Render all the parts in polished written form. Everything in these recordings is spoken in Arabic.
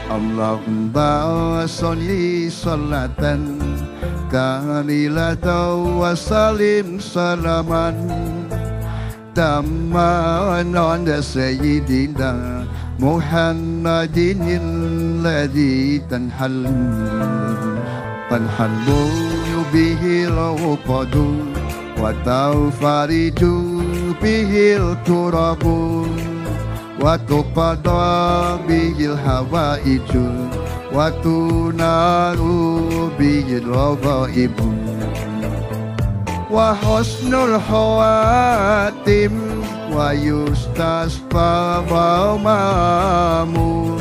Allahumma sholli sholatan kamilatan wa salim salaman tamman ala sayyidina Muhammadin alladhi tanhallu bihi al-uqadu wa tawfariju bihi al-turabu wa tuqada bihi al-hawaiju wa tunaru bihi al-ghaibu wa husnul khawatim wa yustasqa wa mamun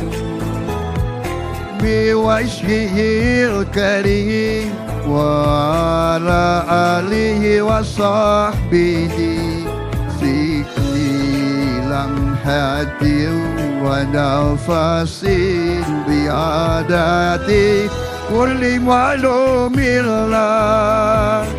bi wajhihil karim wa ala alihi wa sahbihi sikli lamhati wa nafasin biadati kulli ma'lumillah.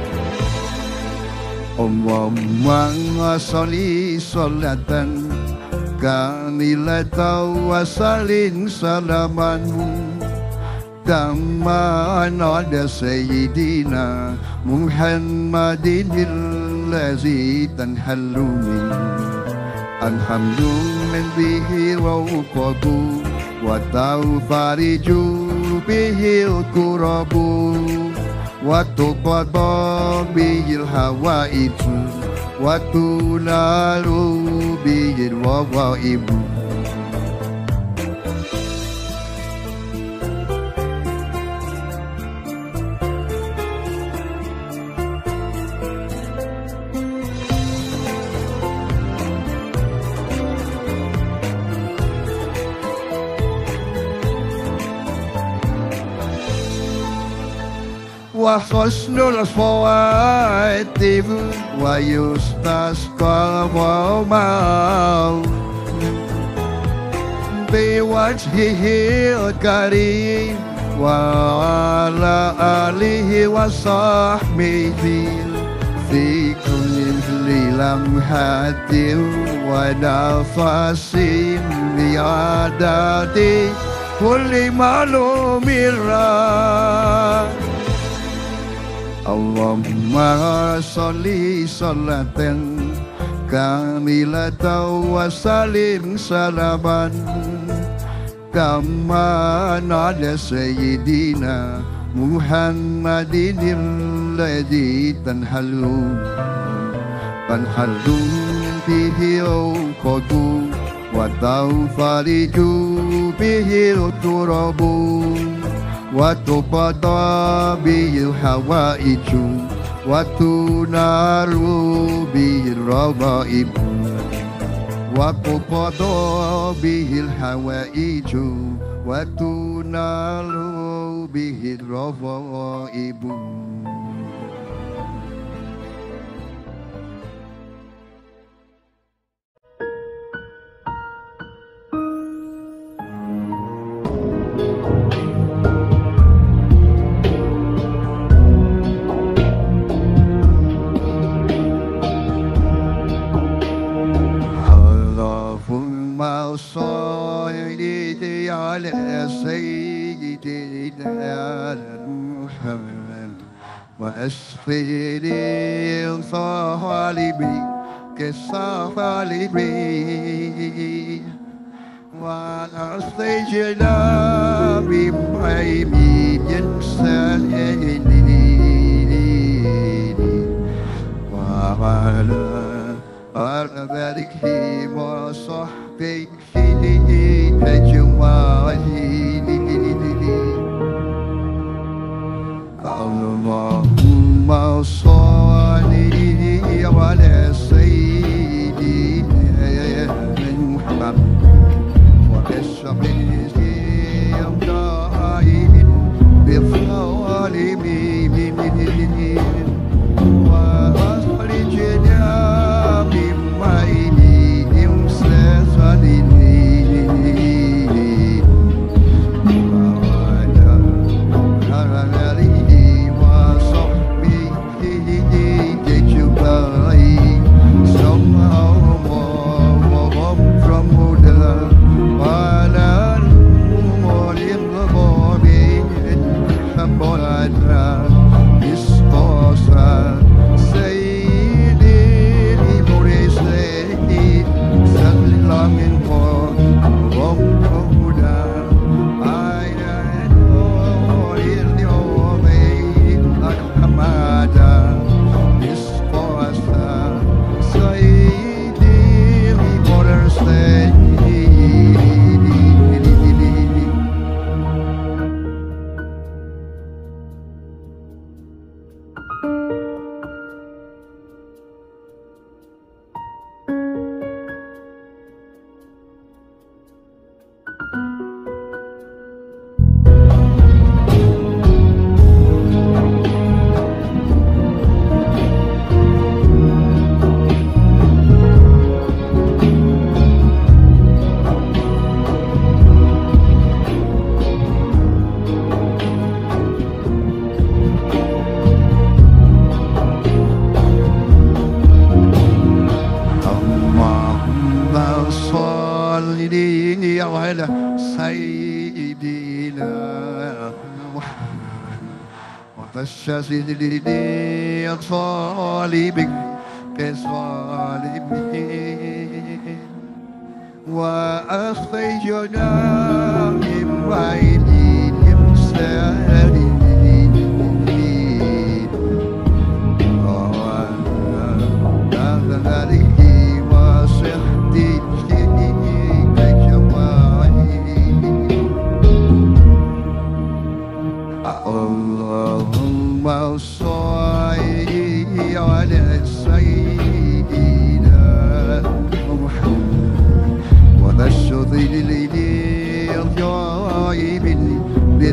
Allahumma sholli sholatan kamilatan wa salim salaman tamman ala sayyidina Muhammadin allazi tanhallu min bihi rawqatu wa tawfariju bihi kurabu wa tuqada bihil hawaiju wa tunalu bihil ghaibu. Wa husnul khawatim wa yustasqa wa ma'u bi wajhihil karim wa ala alihi wa sahbihi fi kulli lamhatin wa nafasin bi'adati kulli ma'lumillah. Allahumma sholli sholatan kamilatan wa salim salaman tamman ala sayyidina Muhammadin alladhi tanhallu bihi al-uqadu wa tawfariju bihi al-turabu wa tuqada bihil hawaiju wa tunaru bihil ghaibu wa tuqada bihil hawaiju wa tunaru bihil ghaibu. صلي على سيدنا محمد وأسفل صالبي كالصالبي وعلى سيدنا بمعيمين سالين وعلى باركه وصحبه أجمعين. اللهم صل على سيدنا محمد وأصحابه أجمعين بالظالمين وأخرجنا من بينهم سالمين الصالحين على سيدنا وفشل صالبك كصالبين وأخرجنا من بينهم سالمين وذلك وصحتي اللهم صل على سيدنا محمد وبشر الطيبين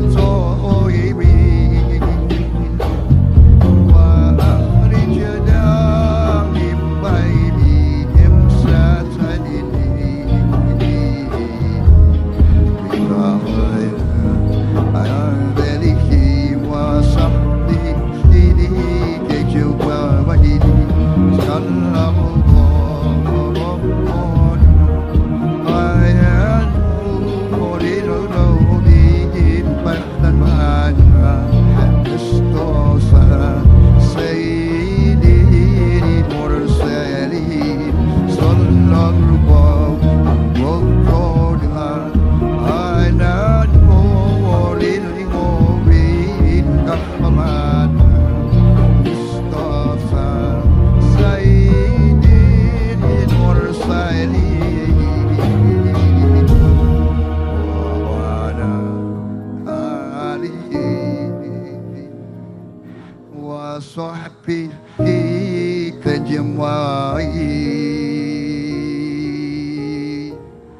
بالطيبين وأخرجنا من بينهم سالمين وصحبه كجمعين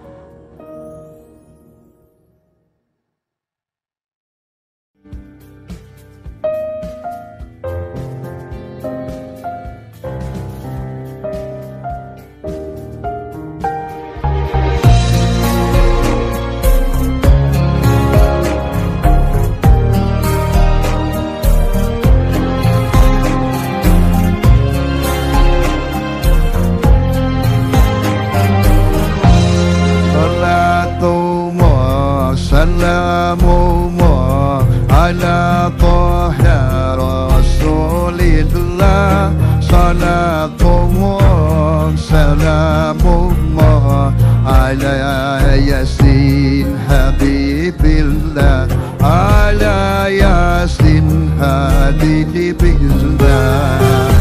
سلام الله على طه رسول الله صلاة الله سلام الله على ياسين حبيب الله على ياسين حبيب الله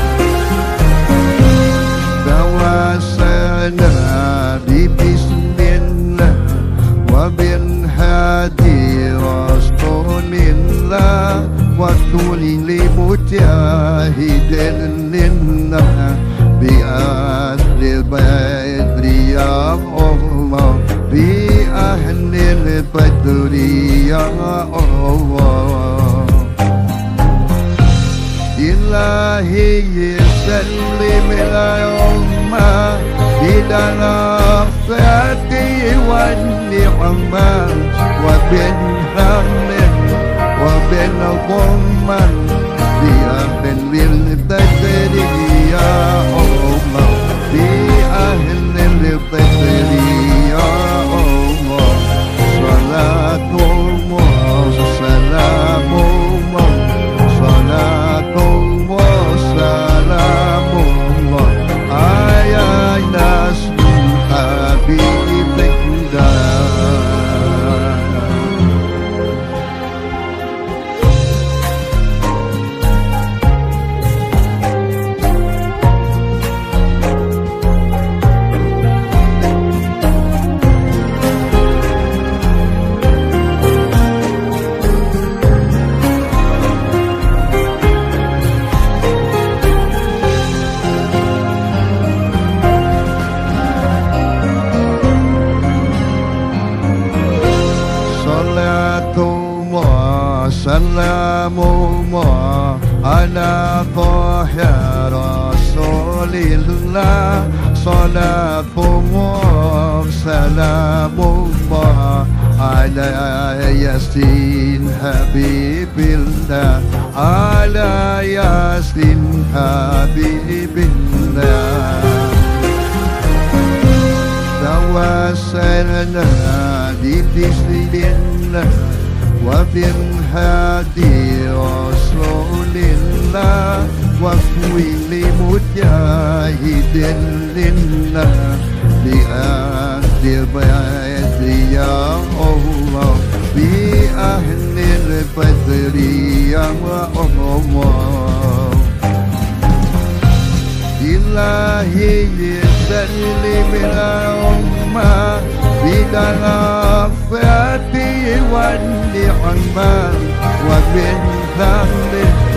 توسلنا ببسم الله وبالهادي رسول الله وكل مجاهد لله بأهل البدر يا الله بأهل البدر يا الله إلهي سلم اليوم إلى الأخذة والنعمة وبالهم وبالضمة بأهل البدر يا الله بأهل البدر يا الله صلاة الله سلام الله صلاة الله سلام الله يا ناس حبيبك سلام الله على طه رسول الله صلاة الله سلام الله على ياسين حبيب الله على ياسين حبيب الله توسلنا ببسم الله وبالهادي رسول الله وكل مجاهد لله بأهل بيت يا الله بأهل البدر يا الله إلهي سلم الأمة بالعافية والنعمة وبالفضل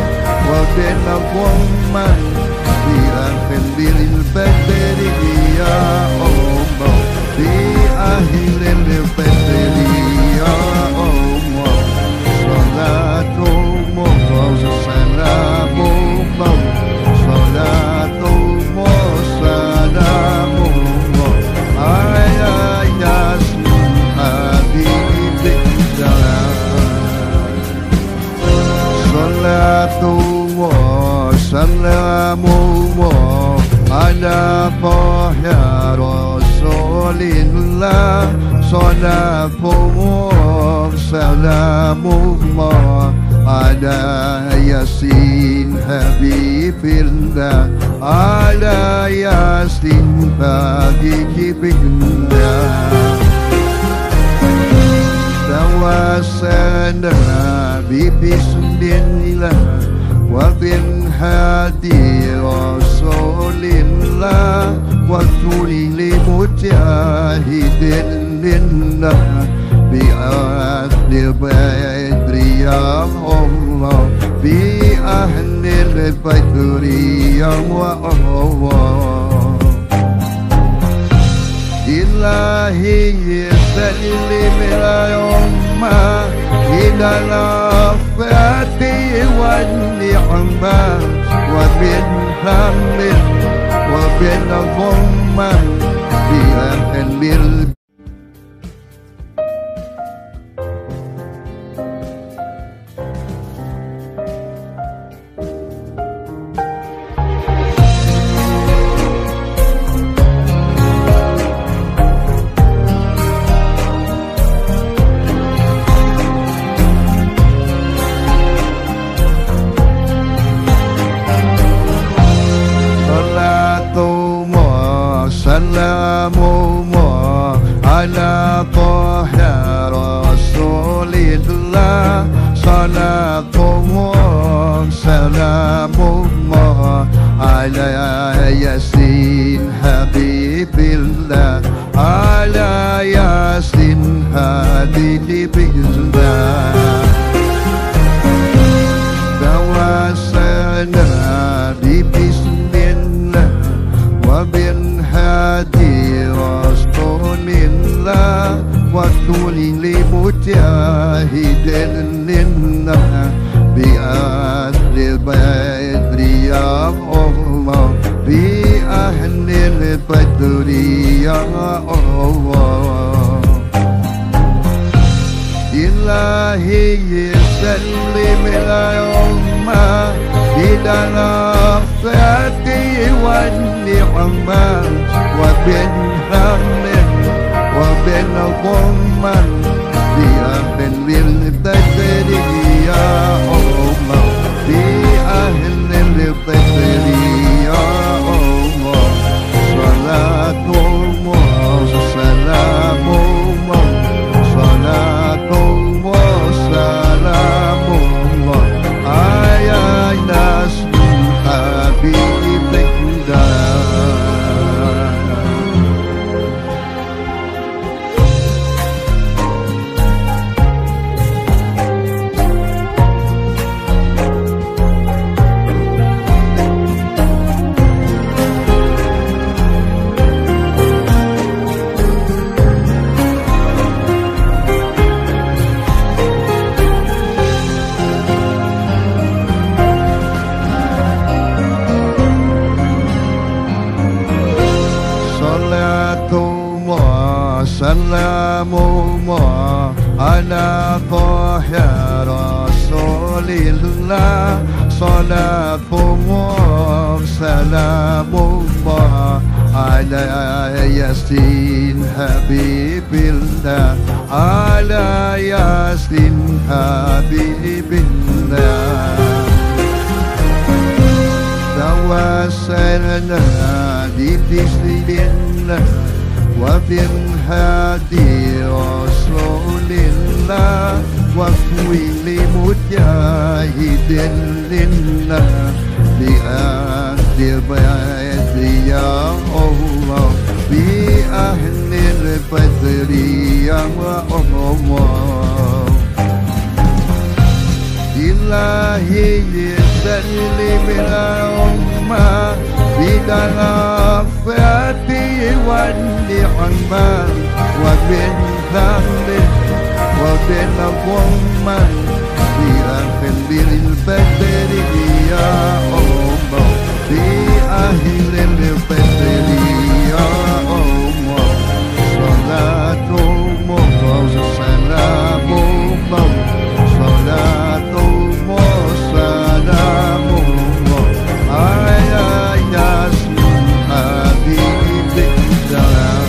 وبالغمة بأهل البدر يا الله بأهل البدر يا الله صلاة الله وسلام الله صلاة الله وسلام الله على ياسين حبيب السلام صلاة الله وسلام الله على طه رسول الله صلاة الله سلام الله على ياسين حبيب الله على ياسين حبيب الله توسلنا ببسم الله وبالهادي رسول الله وكل مجاهد لله بأهل بدر يا الله بأهل البدر يا الله إلهي سلم الأمة إلى العافية والنعمة وبالحمد وبالغمة بأهل سلام الله على طه رسول الله صلاة الله سلام الله على ياسين حبيب الله على ياسين حبيب الله توسلنا ببسم الله وبالهادي رسول الله وكل مجاهد لله بأهل البدر يا الله بأهل البدر يا الله إلهي سلم الأمة إلى العافية والنعمة وبالحمد وبالغمة بأهل البدر يا الله بأهل البدر يا الله صلاة الله وسلام الله صلاة الله وسلام الله على ياسين حبيب الله سلام الله على طه رسول الله صلاة الله سلام الله على ياسين حبيب الله على ياسين حبيب الله توسلنا ببسم الله وبالهادي رسول الله وكل مجاهد لله بأهل البيت يا الله بأهل البدر يا الله إلهي سلم الأمة بالعافية والنعمة وبالحمد وبالغمة بأهل البدر يا الله بأهل البدر يا الله صلاة الله سلام الله صلاة الله سلام الله على ياسين حبيب الله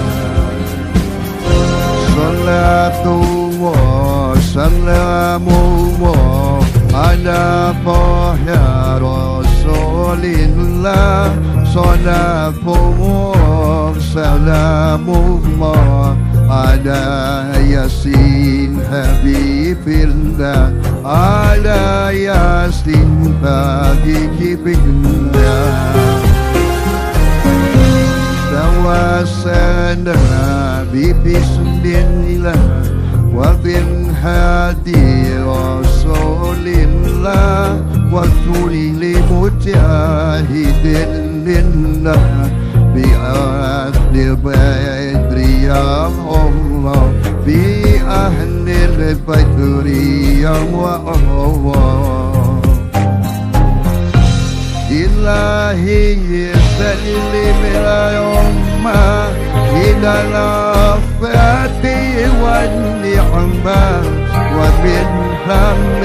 صلاة الله سلام الله على طه رسول الله صلاة الله سلام الله على ياسين حبيب الله على ياسين حبيب الله توسلنا ببسم الله وبالهادي رسول الله وكل مجاهد لله بأهل البدر يا الله بأهل البدر يا الله إلهي سلم الأمة إلى العافية والنعمة وبالحمد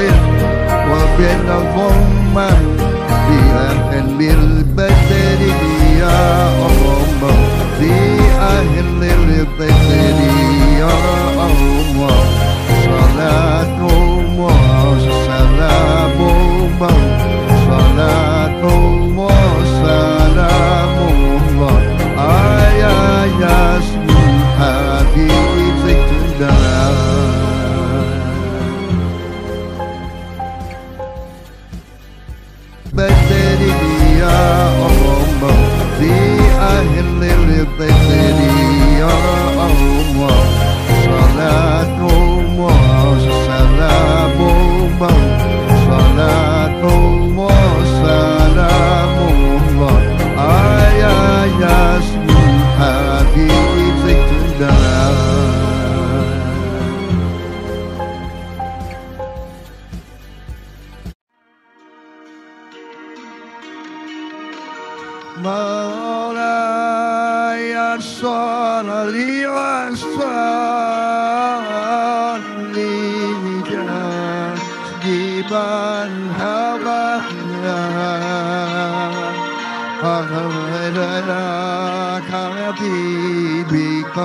وبالغمة بأهل البدر يا الله بأهل البدر يا الله صلاة الله سلام الله صلاة الله سلام الله على ياسين حبيب الله بدر يا الله بأهل البدر يا الله صلاة الله سلام الله صلاة الله سلام الله على ياسين حبيب الله مولاي صل وسلم جاذبا هوانا أغفرك حبيبك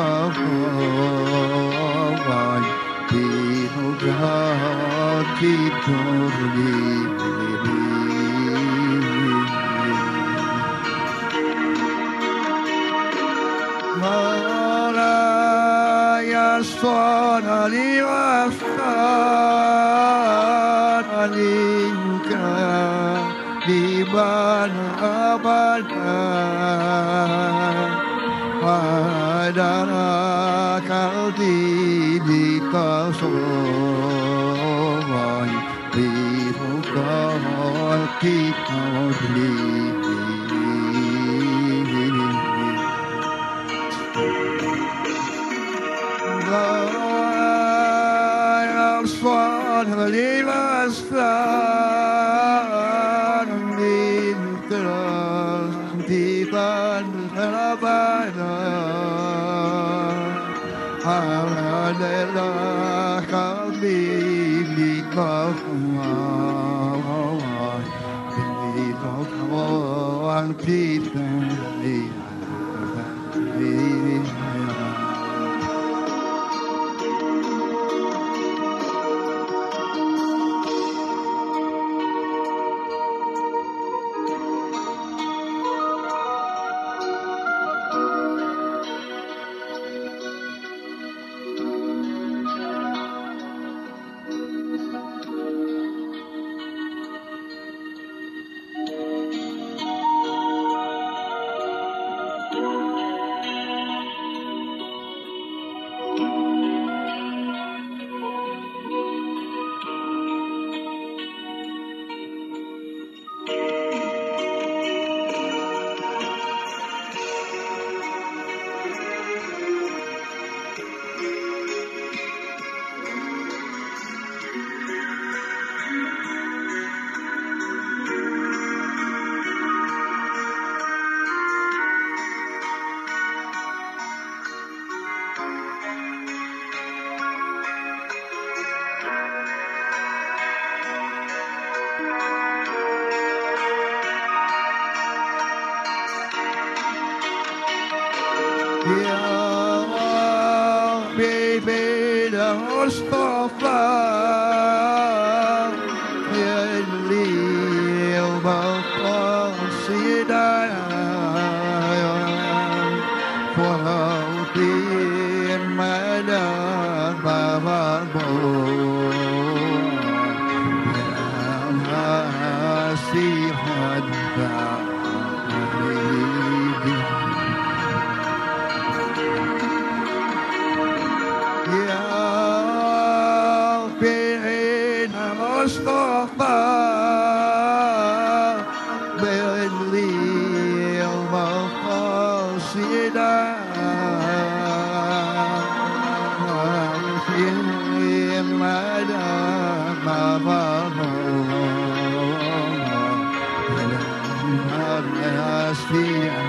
فوضي بنجاك ترلي مولاي صل وسلم كاذبا أبدا وعدناك حبيبك صوي بفقاك ترلي صلي وسلم كاذبا أبدا على حبيبك صوي بفقاك ترلي حبيبي المصطفى يلي وبقى سيدايا وطين مدى بابا يا مسيح مصطفى باللي ومقاصدا في المدى ما الناس في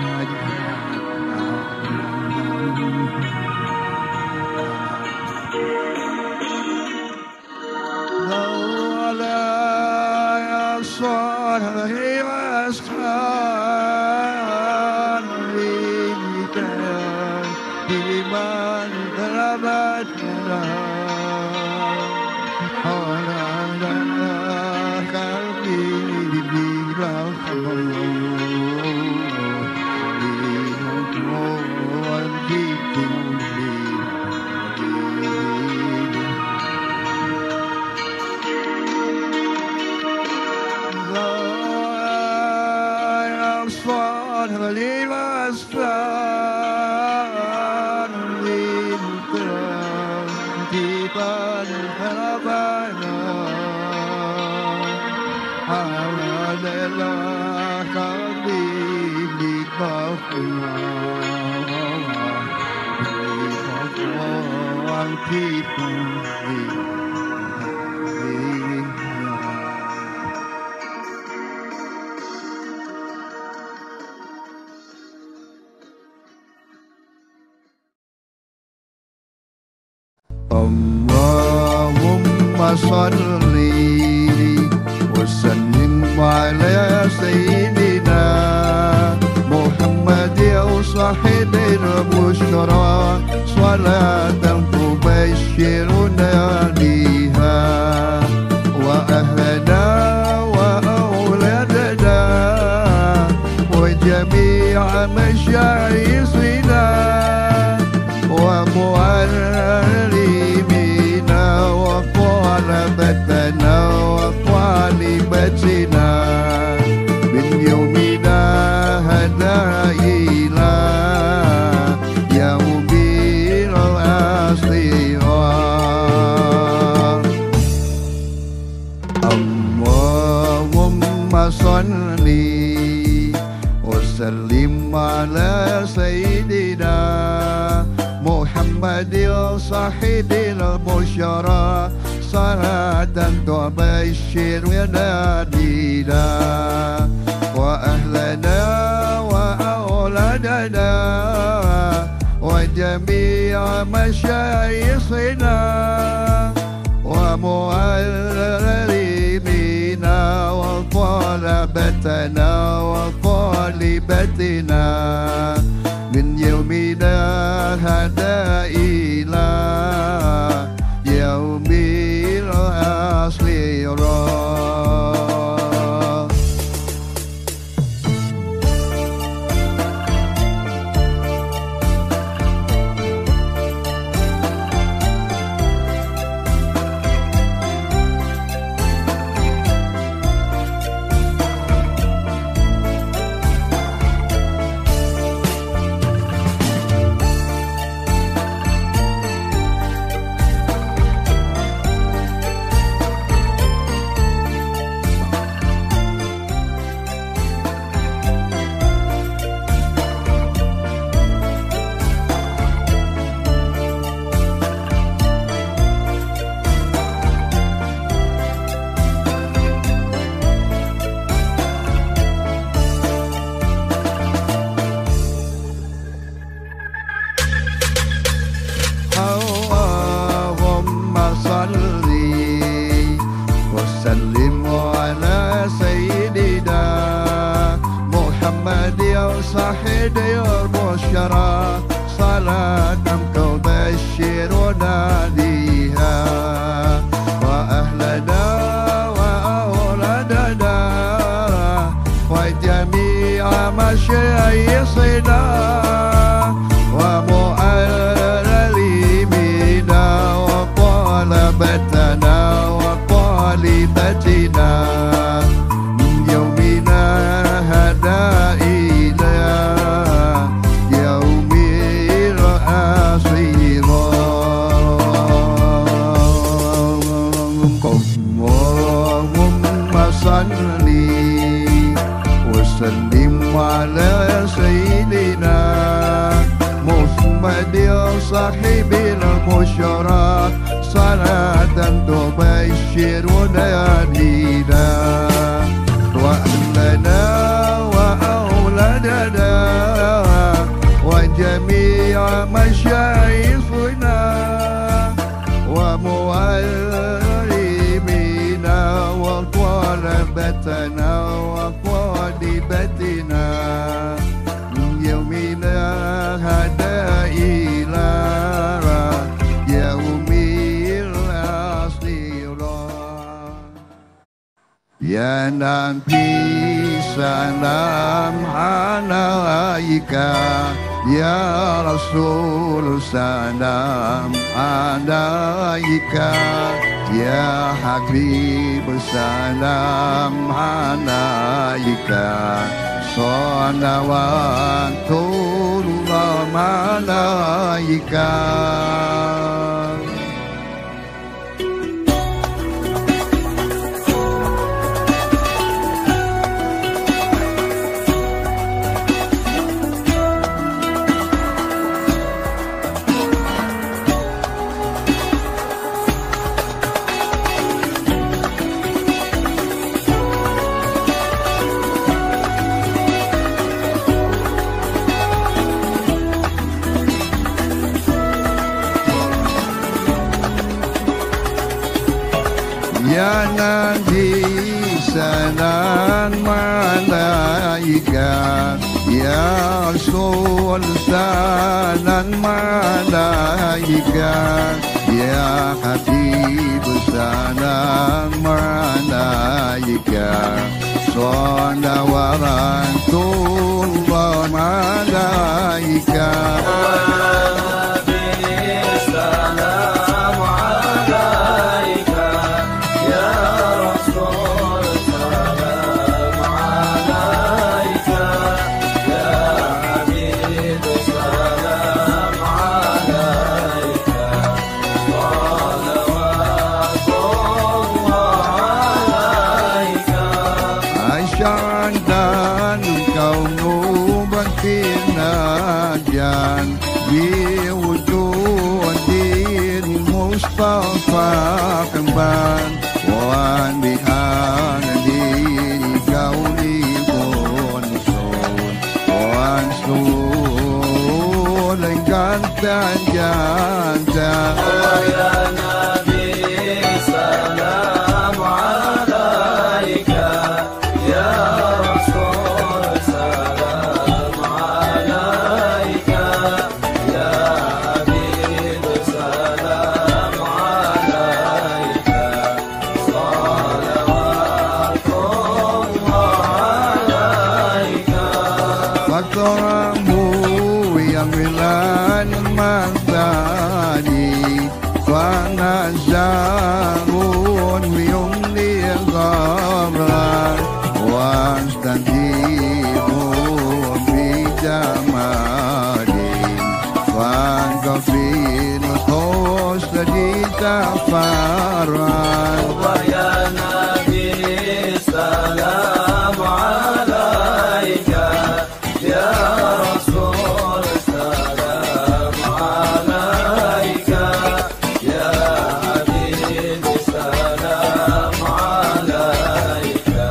he was found di mandrabatna orang kami dibilang Allahumma salli wa sallim ala sayyidina Muhammad ya sahibina bushra salatan tubashshiruna biha wa ahlana wa awladana wa jami'a mashayikhina wa mu'allimina wa talabatana wa talibatina min yawmina hada ila yawmil akhirah. Allahumma salli wa sallim ala sayyidina Muhammad ya sahibil busyara salatan tubashshir wadadina wa ahlana wa awladana wa jami'a mashayikhina wa mu'allimina wa talabatana wa talibatina min yawmina hada ila yaumil akhirah. صاحب البشرى صلاة تبشرنا صاحب البشرى صلاة تبشرنا بنا وأهلنا وأولادنا وجميع مشايخنا ومعلمينا وطلبتنا وطالبتنا من يومنا هذا إلى يوم الآخرة. يا نبي سلام عليك يا رسول سلام عليك يا حبيب سلام عليك صلوات الله عليك. Ya Nabi salam alaika ya Rasul salam alaika ya Habib salam alaika salawatullah alaika. Kembang wan bihan di kauli konsul wan sul enggan janja ya Nabi salam alaika ya Rasul salam alaika ya Habib salam Faktoramu yang milan magdani Fanazarun yung niyagabran Wastandimu bijamadin Fagafin utos na ditafaran Ya Nabi salam alaika Ya Rasul salam alaika Ya Habib salam alaika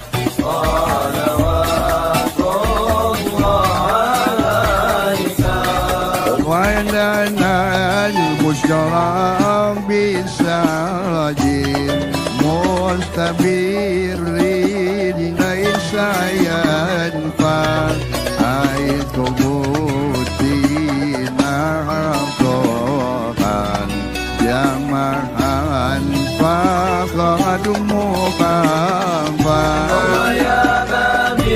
salawatullah alaika wa lana al-bushra bisajin mustabirin laisa yanfa Tubutina Tuhan Jamahan Fakhadumu Khamfah Ya Nabi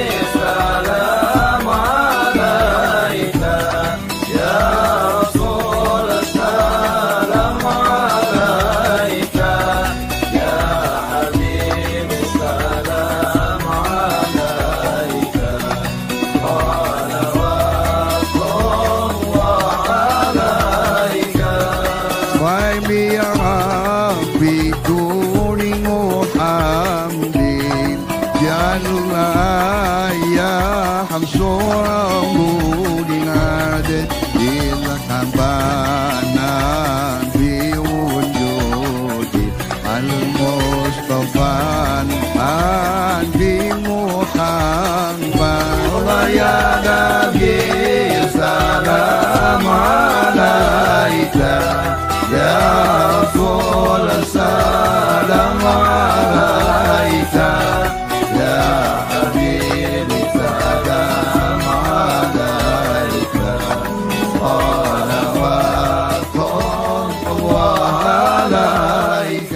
salam alaika Ya Rasul salam alaika Ya Habib salam alaika ربنا بوجود المصطفى بمحمد يا نبي سلام عليك يا رسول سلام عليك يا حبيبي سلام عليك صلوات الله عليك.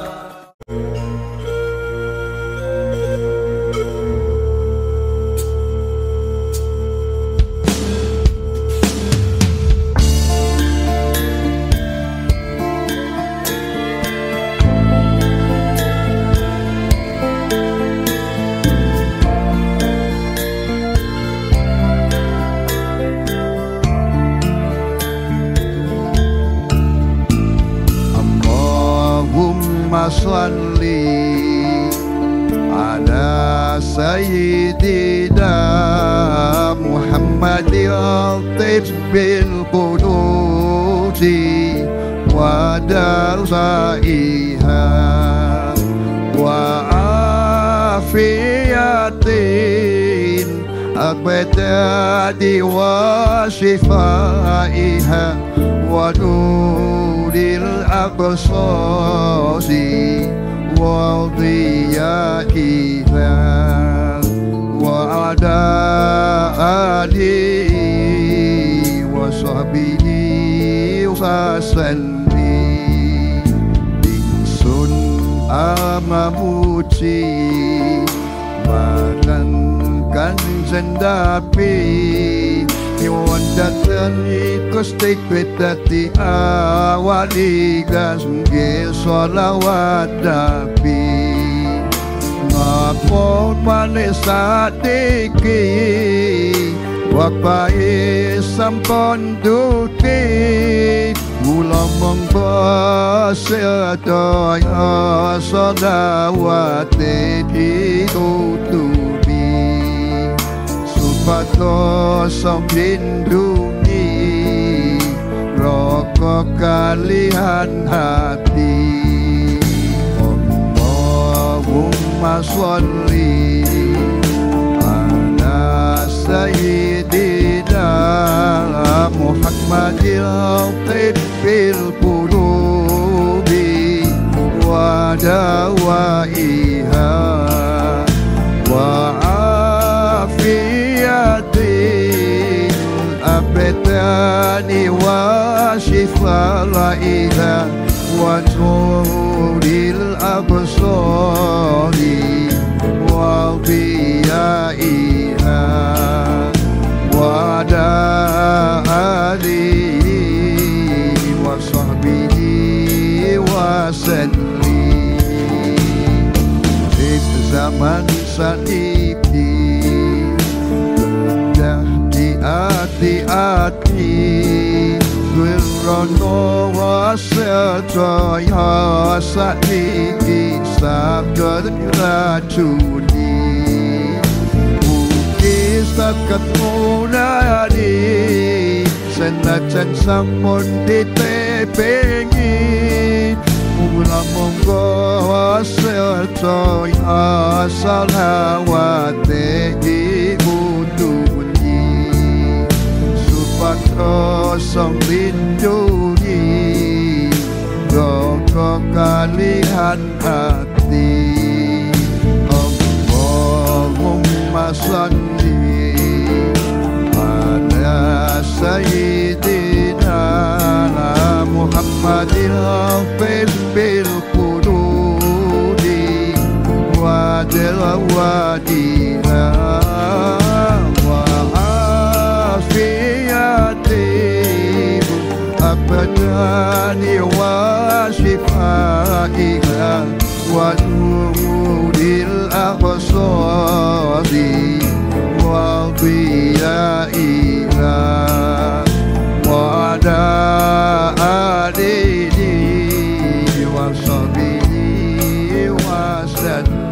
Salli ala sayyidina Muhammadil tibbil qulubi wa darsaiha wa afiyatin abadadi wa shifaiha wa nuril aqsasi wa dhiyaiha wa ala alihi wa sahbihi wa sallim. Ingsun amamuji marang Kanjeng Nabi Wandatan Gusti Dadi awali gasnge sholawat Nabi ngapun manis sadiki wapai sampun duti mula monggo sedaya sholawat ditutupi patos lindungi rokok kalihan hati. Allahumma sholli ala sayyidina Muhammadil tibbil qulubi wa dawaiha wa abetani wa shifaiha wa nuril absari wa dhiyaiha wa alihi wa sahbihi wa sallim. Di zaman saniki hati-hati Wirana wasetaya sakniki sabda racuni Mugi saged mulani senajan sampun ditepengi Mula monggo wasetaya salawate Patro lindungi rokok kalihan hati. Allahumma sholli ala sayyidina Muhammadil tibbil qulubi wa dawaiha wa abadani wa shifaiha wa nuril aqsari wa dhiyaiha wa ala alihi wa sahbihi wa sallim.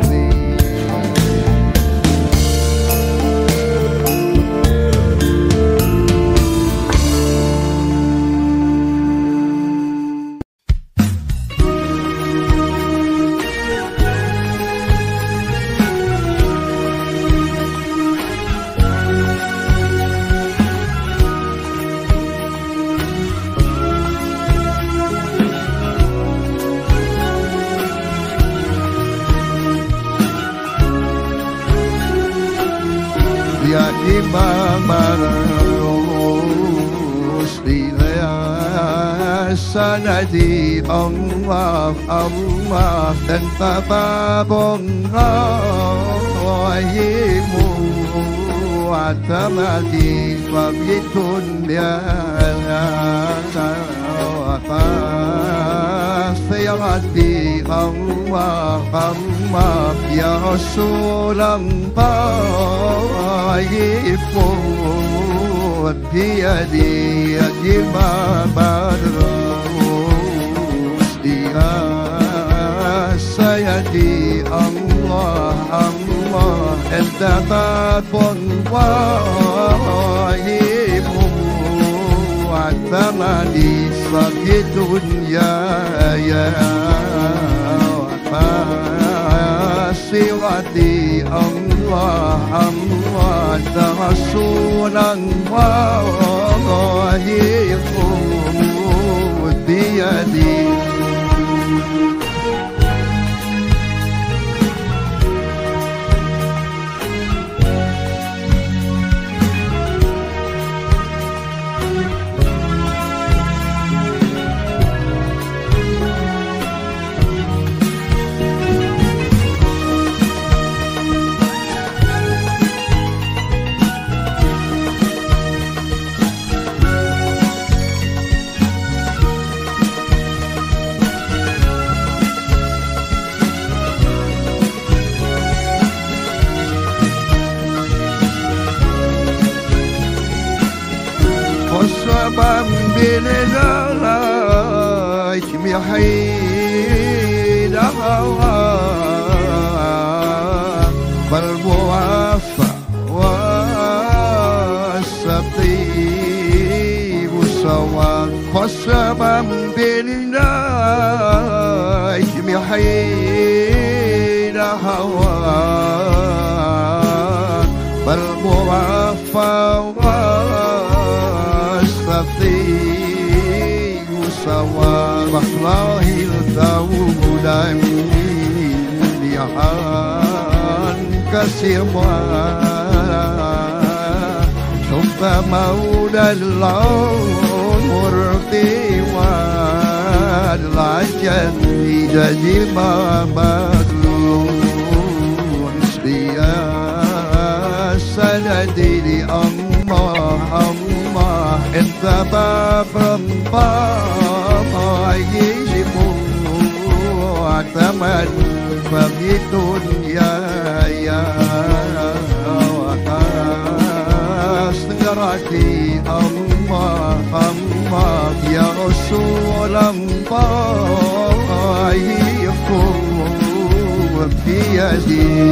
Sanadi Allah Allah dan tababungahimu atamadi wabitun ya Sayyidi Allah Allah ya Rasulullah yifut biyadi yajima badra Sayyidi Allah Allah Al-Tababun Wahimu Atamadi Sabitun Ya Sayyidi Allah Allah Rasulan Wahimu Biyadi وصبا بالغلايك محيد هوا فالموافى والسطيب سوا وصبا بالغلايك محيد هوا فالموافى سوا والله الدولة مليان كسيما ثم مولى العمر طوال العجل جزيما مدلون سندي الله الله انت باب الله يجب اعتمد فبيتون يا استغرقي الله الله يا رسول الله يكون في يدي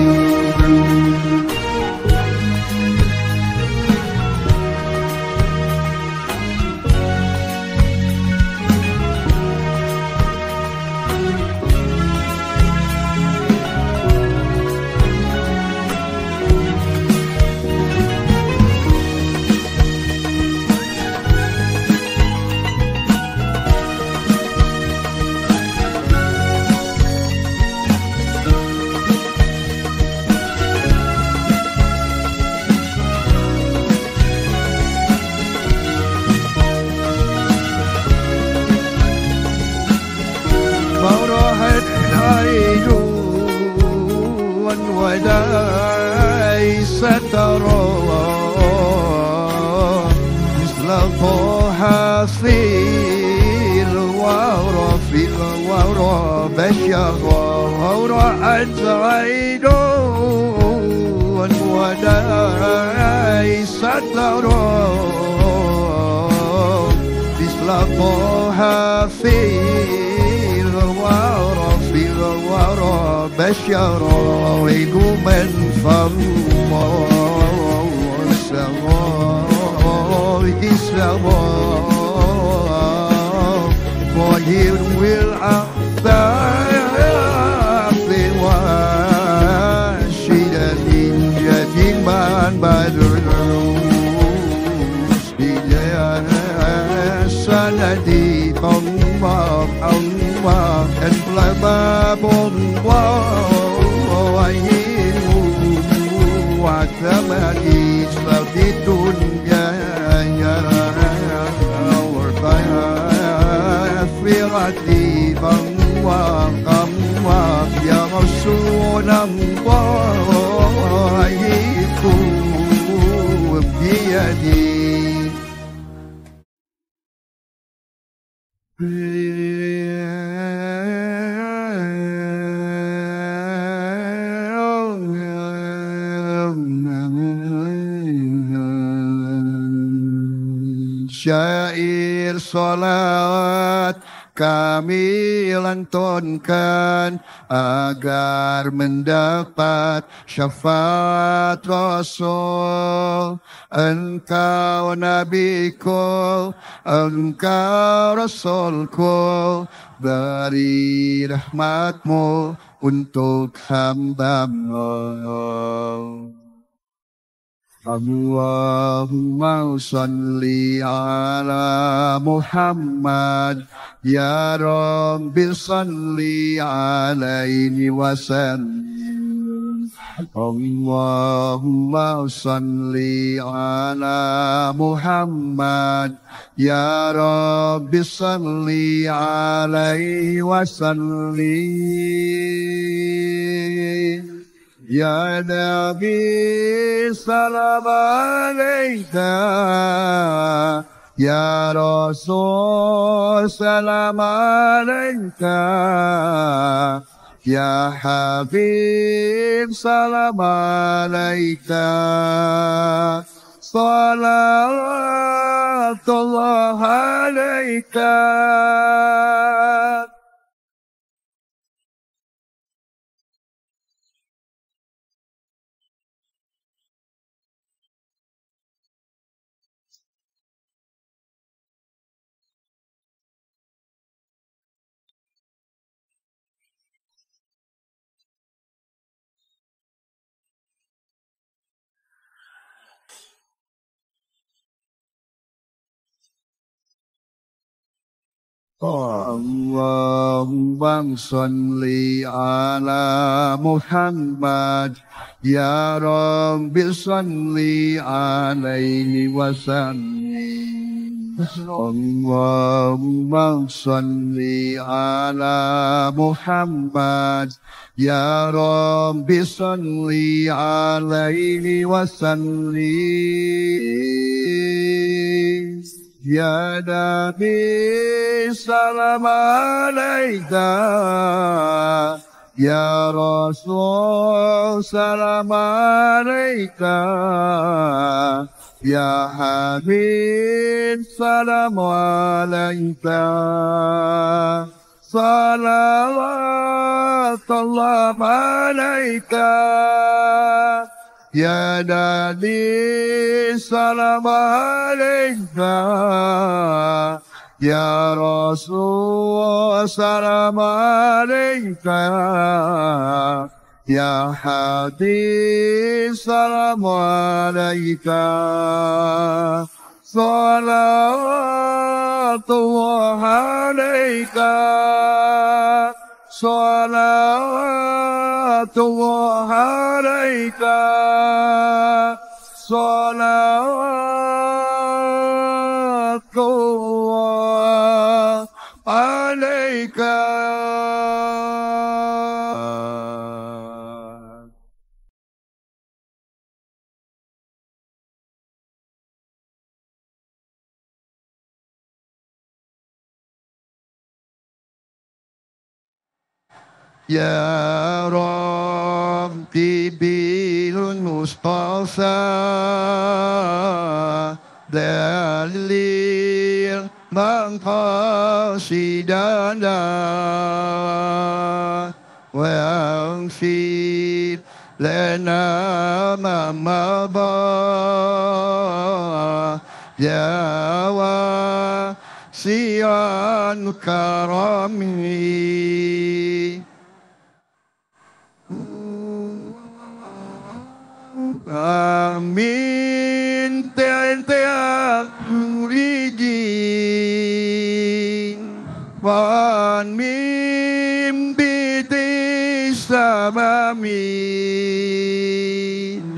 وليس ترى مثل طه في الورى بشرا رأت عين وليس ترى مثل طه في الورى بشرا ويقوما فالله سماء السماء وهي والأحباب واشدا من يتيما بدروس بجاه سندي الله الله الباب الله وعتمدي حبيب الله الله يا رسول الله يكون بيدي Syair salat kami lantunkan agar mendapat syafaat Rasul. Engkau Nabiku, Engkau Rasulku, beri rahmatmu untuk hamba-Mu. Allahumma salli ala Muhammad ya Rabbi salli alaihi wasallim. Allahumma salli ala Muhammad ya Rabbi salli alaihi wasallim. Ya Nabi salam alaika, Ya Rasul salam alaika, Ya Habib salam alaika, Salatullah alaika. Allahumma salli ala Muhammad ya Rabbi salli alaihi wasallim. Allahumma salli ala Muhammad ya Rabbi salli alaihi wasallim. Ya Nabi salam alaika, Ya Rasul salam alaika, Ya Habib salam alaika, salawatullah alaika. Ya Nabi salam alaika, Ya Rasul salam alaika, Ya Habib salam alaika, salawatullah alaika, salawatullah alaika, salawatullah alaika. Ya Rabbi bil Mustafa dalil maqasidana wa anfir lana ma mada ya wasi'an karami. Amin tiap urijin wan mimpi tisamin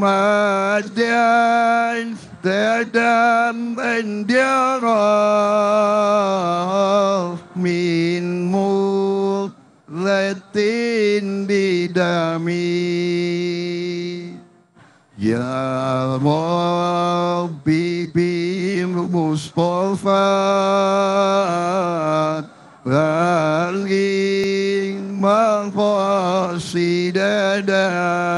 madan tadam andiarah mi لدى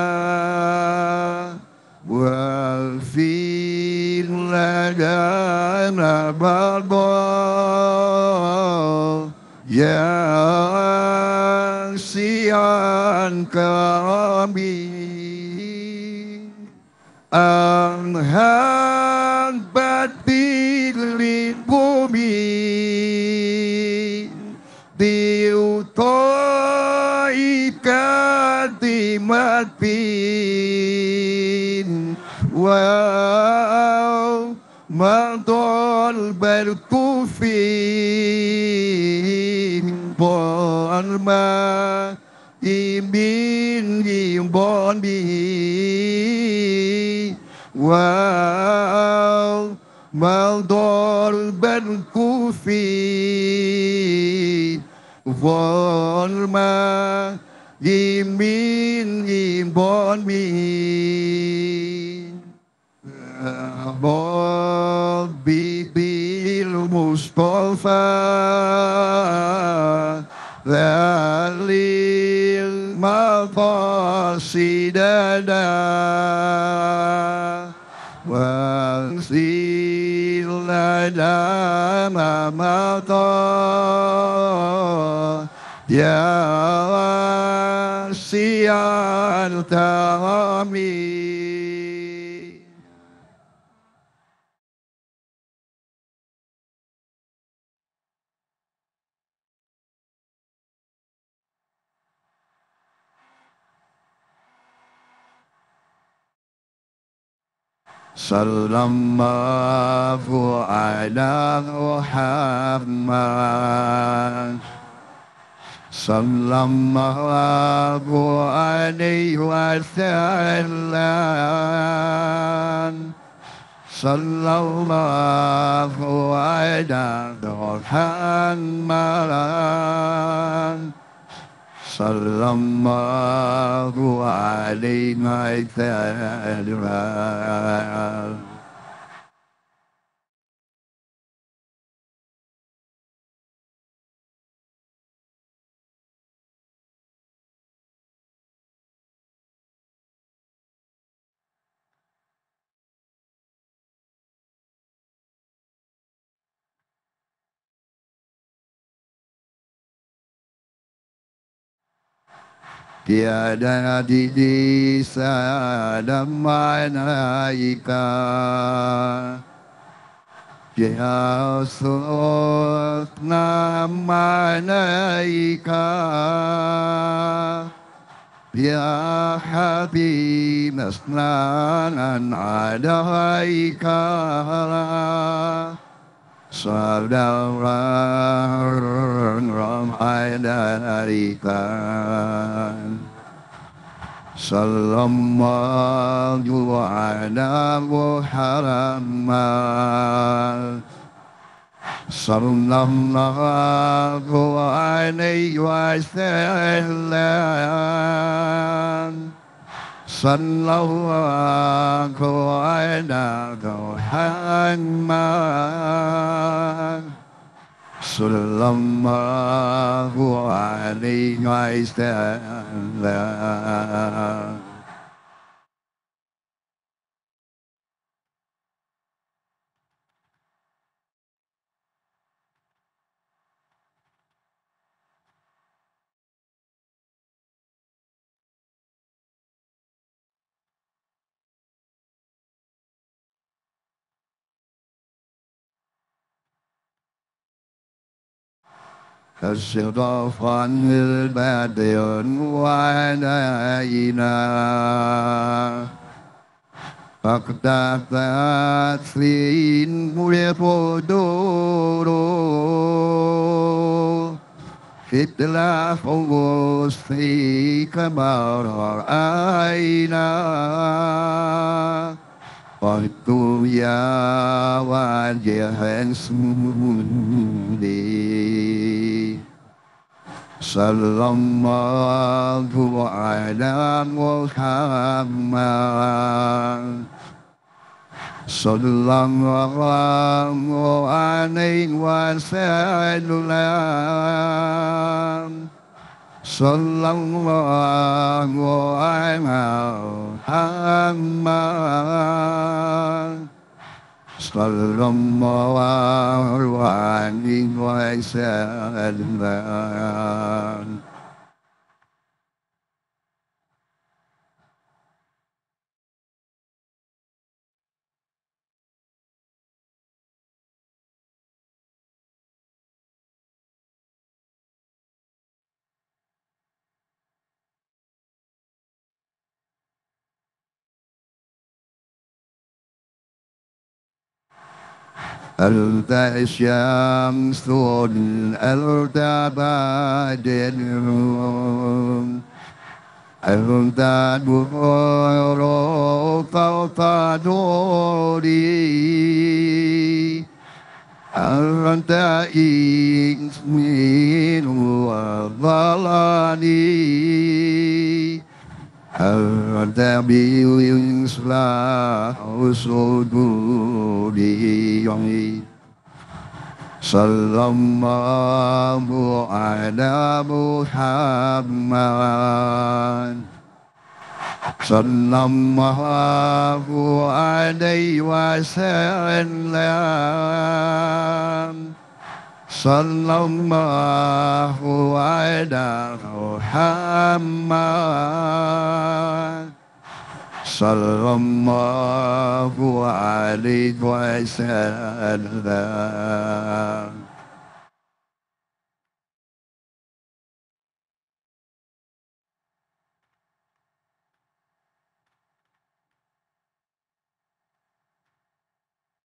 والفيل لدانا برضا ياسيا كرامي أنهان بديل بومي Điều tôi ca tìm mất pin Wow Mang tôi berkufin Bon ma Imin im bon bi Wow Mang tôi berkufin Von ma Yimin yim bon min Bon bil Mustafa Dalil Mafasidana Wasilana Mamata Ya Sian Tami Sallallahu ala Muhammad Sallallahu alaihi wasallam Sallallahu ala Muhammad Sallallahu alaihi wasallam Tiada di sana malaika Ya Sultana malaika Ya Habib Naslan alaika Saudara Ramadanikan Sallallahu ala Muhammad Sallallahu alaihi wasallam Sallallahu ala Muhammad Sallallahu alaihi wasallam كالشرف عن البدر وعلينا فاقتفت سين الفدور في اختلاف وصفي كما رأينا قلت يا وجه سمودي صلى الله على محمد صلى الله عليه وسلم صلى الله على محمد صلى الله عليه وسلم. أنت الشمس أنت بدر أنت نور فوق نوري أنت اسمي وظلالي أنت بالإصلاح صدوري صلى الله على محمد صلى الله عليه وسلم صلى الله على محمد صلى الله عليه وسلم.